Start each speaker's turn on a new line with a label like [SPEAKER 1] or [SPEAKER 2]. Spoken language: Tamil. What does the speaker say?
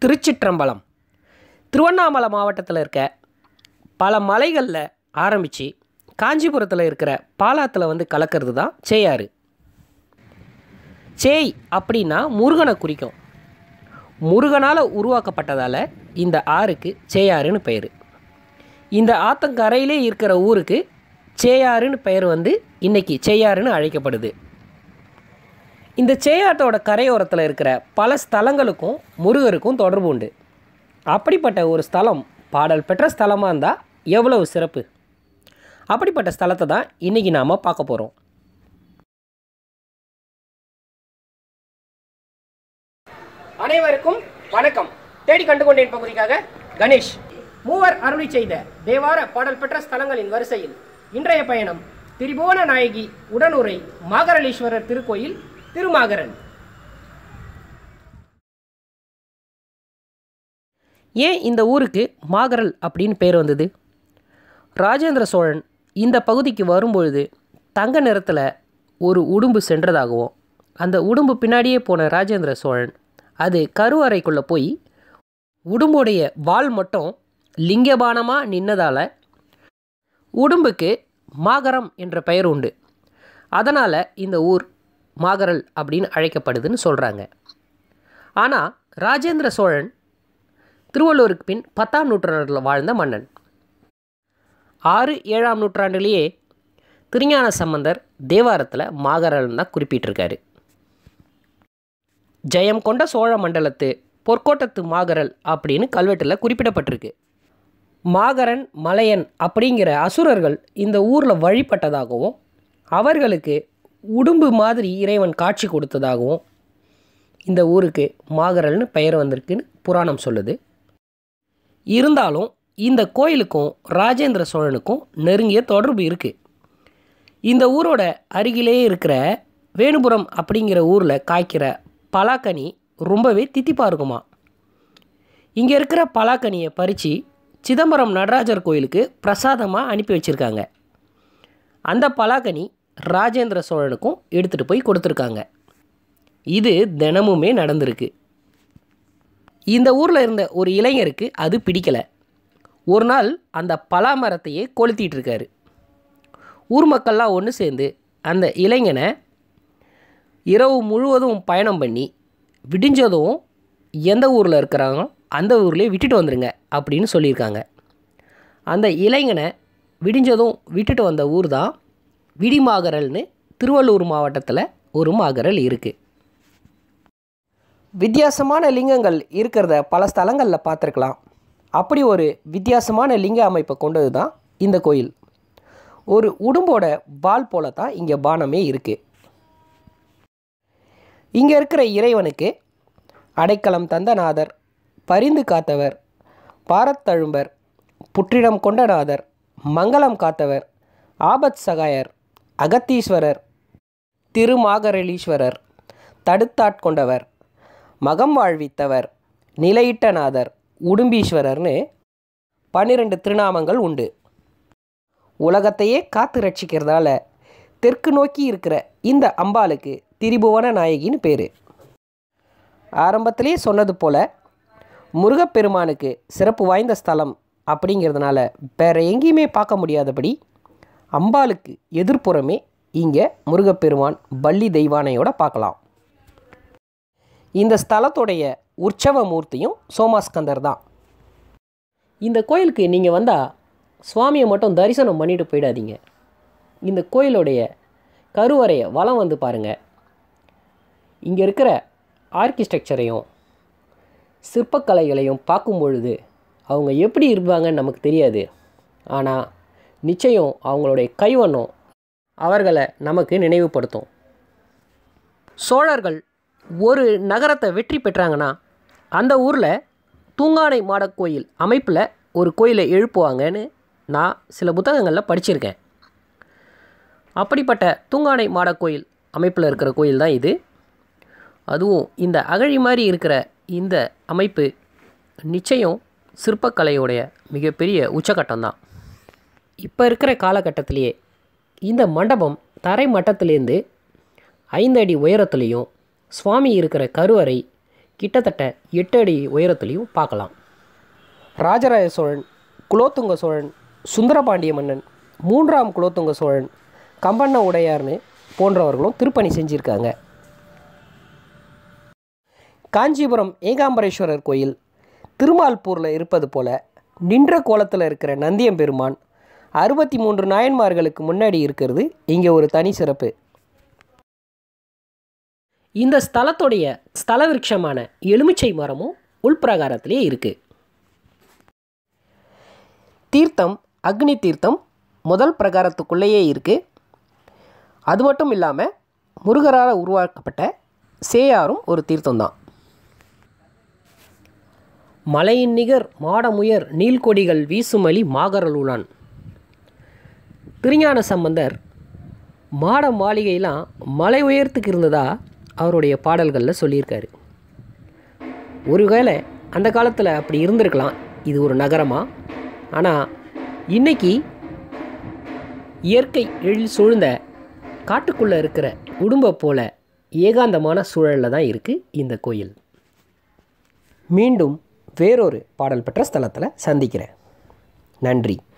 [SPEAKER 1] திருச்சிற்றம்பலம். திருவண்ணாமலை மாவட்டத்தில் இருக்க பல மலைகளில் ஆரம்பித்து காஞ்சிபுரத்தில் இருக்கிற பாலாத்தில் வந்து கலக்கிறது தான் சேயாறு. சேய் அப்படின்னா முருகனை குறிக்கும். முருகனால் உருவாக்கப்பட்டதால் இந்த ஆறுக்கு சேயாறுன்னு பெயர். இந்த ஆத்தங்கரையிலே இருக்கிற ஊருக்கு சேயாறுன்னு பெயர் வந்து இன்றைக்கி சேயாறுன்னு அழைக்கப்படுது. இந்த சேயாற்றோட கரையோரத்தில் இருக்கிற பல ஸ்தலங்களுக்கும் முருகருக்கும் தொடர்பு உண்டு. அப்படிப்பட்ட ஒரு ஸ்தலம் பாடல் பெற்ற ஸ்தலமாக இருந்தால் எவ்வளவு சிறப்பு. அப்படிப்பட்ட ஸ்தலத்தை தான் இன்றைக்கி நாம் பார்க்க போகிறோம். அனைவருக்கும் வணக்கம். தேடி கண்டுகொண்டேன் பகுதிக்காக கணேஷ். மூவர் அருளி செய்த தேவார பாடல் பெற்ற ஸ்தலங்களின் வரிசையில் இன்றைய பயணம் திரிபுவன நாயகி உடனுரை மாகரலீஸ்வரர் திருக்கோயில் திருமாகரன். ஏன் இந்த ஊருக்கு மாகரல் அப்படின்னு பேர் வந்தது? ராஜேந்திர சோழன் இந்த பகுதிக்கு வரும்பொழுது தங்க நிறத்தில் ஒரு உடும்பு சென்றதாகவும், அந்த உடும்பு பின்னாடியே போன ராஜேந்திர சோழன் அது கருவறைக்குள்ளே போய் உடும்புடைய வால் மட்டும் லிங்கபானமாக நின்னதால் உடும்புக்கு மாகரம் என்ற பெயர் உண்டு. அதனால் இந்த ஊர் மாகரல் அப்படின்னு அழைக்கப்படுதுன்னு சொல்கிறாங்க. ஆனால் ராஜேந்திர சோழன் திருவள்ளுவருக்கு பின் 10ஆம் நூற்றாண்டில் வாழ்ந்த மன்னன். 6-7ஆம் நூற்றாண்டிலேயே திருஞான சம்பந்தர் தேவாரத்தில் மாகரல்னு தான் குறிப்பிட்டிருக்காரு. ஜெயம் கொண்ட சோழ மண்டலத்து பொற்கோட்டத்து மாகரல் அப்படின்னு கல்வெட்டில் குறிப்பிடப்பட்டிருக்கு. மாகரன் மலையன் அப்படிங்கிற அசுரர்கள் இந்த ஊரில் வழிபட்டதாகவும், அவர்களுக்கு உடும்பு மாதிரி இறைவன் காட்சி கொடுத்ததாகவும் இந்த ஊருக்கு மாகரல்னு பெயர் வந்திருக்குன்னு புராணம் சொல்லுது. இருந்தாலும் இந்த கோயிலுக்கும் ராஜேந்திர சோழனுக்கும் நெருங்கிய தொடர்பு இருக்குது. இந்த ஊரோட அருகிலே இருக்கிற வேணுபுரம் அப்படிங்கிற ஊரில் காய்க்கிற பலாக்கனி ரொம்பவே தித்திப்பாக இருக்குமா. இங்கே இருக்கிற பலாக்கனியை பறித்து சிதம்பரம் நடராஜர் கோயிலுக்கு பிரசாதமாக அனுப்பி வச்சுருக்காங்க. அந்த பலாக்கனி ராஜேந்திர சோழனுக்கும் எடுத்துகிட்டு போய் கொடுத்துருக்காங்க. இது தினமுமே நடந்திருக்கு. இந்த ஊரில் இருந்த ஒரு இளைஞருக்கு அது பிடிக்கலை. ஒரு நாள் அந்த பலா மரத்தையே கொளுத்திட்டு இருக்காரு. ஊர் மக்கள்லாம் ஒன்று சேர்ந்து அந்த இளைஞனை இரவு முழுவதும் பயணம் பண்ணி விடிஞ்சதும் எந்த ஊரில் இருக்கிறாங்களோ அந்த ஊர்லேயே விட்டுட்டு வந்துடுங்க அப்படின்னு சொல்லியிருக்காங்க. அந்த இளைஞனை விடிஞ்சதும் விட்டுட்டு வந்த ஊர் தான் விடிமாகரல்னு திருவள்ளூர் மாவட்டத்தில் ஒரு மாகரல் இருக்குது. வித்தியாசமான லிங்கங்கள் இருக்கிறத பல ஸ்தலங்களில் பார்த்துருக்கலாம். அப்படி ஒரு வித்தியாசமான லிங்க அமைப்பை கொண்டது தான் இந்த கோயில். ஒரு உடும்போட வால் போல தான் இங்கே பானமே இருக்குது. இங்கே இருக்கிற இறைவனுக்கு அடைக்கலம் தந்தநாதர், பரிந்து காத்தவர், பாரத்தழும்பர், புற்றிடம் கொண்டநாதர், மங்களம் காத்தவர், ஆபத் சகாயர், அகத்தீஸ்வரர், திருமாகரலீஸ்வரர், தடுத்தாட்கொண்டவர், மகம் வாழ்வித்தவர், நிலையிட்டநாதர், உடும்பீஸ்வரர்னு 12 திருநாமங்கள் உண்டு. உலகத்தையே காத்து ரட்சிக்கிறதால தெற்கு நோக்கி இருக்கிற இந்த அம்பாளுக்கு திரிபுவன நாயகின்னு பேர். ஆரம்பத்திலே சொன்னது போல் முருகப்பெருமானுக்கு சிறப்பு வாய்ந்த ஸ்தலம் அப்படிங்கிறதுனால வேறு எங்கேயுமே பார்க்க முடியாதபடி அம்பாளுக்கு எதிர்ப்புறமே இங்கே முருகப்பெருமான் பள்ளி தெய்வானையோட பார்க்கலாம். இந்த ஸ்தலத்துடைய உற்சவ மூர்த்தியும் சோமாஸ்கந்தர் தான். இந்த கோயிலுக்கு நீங்கள் வந்தால் சுவாமியை மட்டும் தரிசனம் பண்ணிட்டு போயிடாதீங்க. இந்த கோயிலுடைய கருவறையை வலம் வந்து பாருங்கள். இங்கே இருக்கிற ஆர்கிடெக்சரையும் சிற்பக்கலைகளையும் பார்க்கும் பொழுது அவங்க எப்படி இருப்பாங்கன்னு நமக்கு தெரியாது. ஆனால் நிச்சயம் அவங்களுடைய கைவண்ணம் அவர்களை நமக்கு நினைவுபடுத்தும். சோழர்கள் ஒரு நகரத்தை வெற்றி பெற்றாங்கன்னா அந்த ஊரில் தூங்கானை மாடக்கோயில் அமைப்பில் ஒரு கோயிலை எழுப்புவாங்கன்னு நான் சில புத்தகங்களில் படிச்சிருக்கேன். அப்படிப்பட்ட தூங்கானை மாடக்கோயில் அமைப்பில் இருக்கிற கோயில் தான் இது. அதுவும் இந்த அகழி மாதிரி இருக்கிற இந்த அமைப்பு நிச்சயம் சிற்பக்கலையுடைய மிகப்பெரிய உச்சக்கட்டம்தான். இப்போ இருக்கிற காலகட்டத்திலேயே இந்த மண்டபம் தரை மட்டத்திலேருந்து 5 அடி உயரத்துலேயும், சுவாமி இருக்கிற கருவறை கிட்டத்தட்ட 8 அடி உயரத்துலேயும் பார்க்கலாம். ராஜராஜ சோழன், குலோத்துங்க சோழன், சுந்தரபாண்டிய மன்னன், 3ஆம் குலோத்துங்க சோழன், கம்பண்ண உடையார்னு போன்றவர்களும் திருப்பணி செஞ்சுருக்காங்க. காஞ்சிபுரம் ஏகாம்பரேஸ்வரர் கோயில் திருமால்பூரில் இருப்பது போல் நின்ற கோலத்தில் இருக்கிற நந்தியம்பெருமான் 63 நாயன்மார்களுக்கு முன்னாடி இருக்கிறது இங்கே ஒரு தனி சிறப்பு. இந்த ஸ்தலத்துடைய ஸ்தல விருட்சமான எலுமிச்சை மரமும் உள்பிரகாரத்திலே இருக்குது. தீர்த்தம் அக்னி தீர்த்தம் முதல் பிரகாரத்துக்குள்ளேயே இருக்குது. அது மட்டும் இல்லாமல் முருகரால் உருவாக்கப்பட்ட சேயாரும் ஒரு தீர்த்தம்தான். மலையின் நிகர் மாடமுயர் நீள்கொடிகள் வீசுமலி மாகரலுளான். திருஞான சம்பந்தர் மாட மாளிகையெல்லாம் மலை உயரத்துக்கு இருந்ததா அவருடைய பாடல்களில் சொல்லியிருக்காரு. ஒருவேளை அந்த காலத்தில் அப்படி இருந்திருக்கலாம், இது ஒரு நகரமாக. ஆனால் இன்றைக்கி இயற்கை எழில் சூழ்ந்த காட்டுக்குள்ளே இருக்கிற உடும்பை போல ஏகாந்தமான சூழலில் தான் இருக்குது இந்த கோயில். மீண்டும் வேறொரு பாடல் பெற்ற ஸ்தலத்தில் சந்திக்கிறேன். நன்றி.